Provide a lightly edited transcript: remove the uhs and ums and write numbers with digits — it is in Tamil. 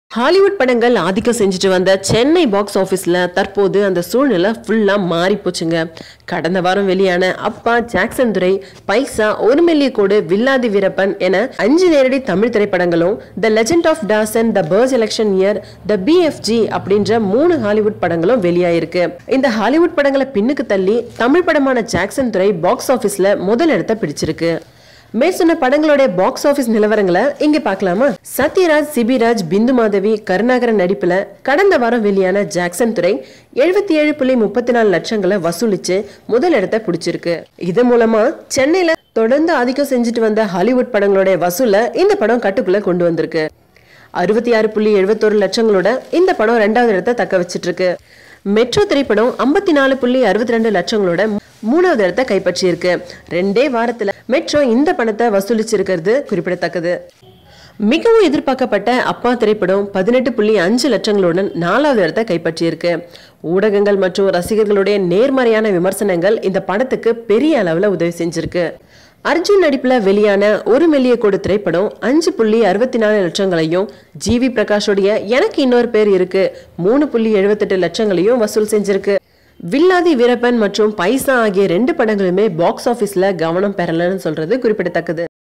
ஹாலிவுட் படங்கள் ஆதிக்கம் செஞ்சுட்டு வந்த சென்னை பாக்ஸ் ஆஃபீஸில் தற்போது அந்த சூழ்நிலை ஃபுல்லாக மாறி போச்சுங்க. கடந்த வாரம் வெளியான அப்பா, ஜாக்சன் துரை, பைசா, ஒரு மெல்லிய கோடு, வில்லாதி வீரப்பன் என 5 நேரடி தமிழ் திரைப்படங்களும், the legend of Tarzan, the purge election year, the BFG அப்படின்ற 3 ஹாலிவுட் படங்களும் வெளியாயிருக்கு. இந்த ஹாலிவுட் படங்களை பின்னுக்கு தள்ளி தமிழ் படமான ஜாக்சன் துரை பாக்ஸ் ஆஃபீஸில் முதல் இடத்தை பிடிச்சிருக்கு. மேற்சொன்ன படங்களுடைய பாக்ஸ் ஆபீஸ் நிலவரங்களை இங்க பார்க்கலாமா? சத்யராஜ், சிபிராஜ், பிந்து மாதவி, கருணாகரன் நடிப்புல கடந்த வாரம் வெளியான ஜாக்சன் துரை 77.34 லட்சங்களை வசூலிச்சு முதல் இடத்தை பிடிச்சிருக்கு. இது மூலமா சென்னையில தொடர்ந்து ஆதிக்கம் செஞ்சுட்டு வந்த ஹாலிவுட் படங்களுடைய வசூல இந்த படம் கட்டுக்குள்ள கொண்டு வந்திருக்கு. 66.71 லட்சங்களோட இந்த படம் 2வது இடத்தை தக்க வச்சிட்டு இருக்கு. மெட்ரோ திரைப்படம் 54.62 லட்சங்களோட 3வது இடத்தை கைப்பற்றியிருக்கு. 2 வாரத்துல மெட்ரோ இந்த பணத்தை வசூலிச்சிருக்கிறது குறிப்பிடத்தக்கது. மிகவும் எதிர்பார்க்கப்பட்ட அப்பா திரைப்படம் 18.5 லட்சங்களுடன் 4வது இடத்தை கைப்பற்றியிருக்கு. ஊடகங்கள் மற்றும் ரசிகர்களுடைய நேர்மறையான விமர்சனங்கள் இந்த படத்துக்கு பெரிய அளவுல உதவி செஞ்சிருக்கு. அர்ஜுன் நடிப்புல வெளியான ஒரு மெல்லிய கோடு திரைப்படம் 5.64 லட்சங்களையும், ஜிவி பிரகாஷோடைய எனக்கு இன்னொரு பேர் இருக்கு 3.78 லட்சங்களையும் வசூல் செஞ்சிருக்கு. வில்லாதி வீரப்பன் மற்றும் பைசா ஆகிய 2 படங்களுமே பாக்ஸ் ஆபீஸ்ல கவனம் பெறலன்னு சொல்றது குறிப்பிடத்தக்கது.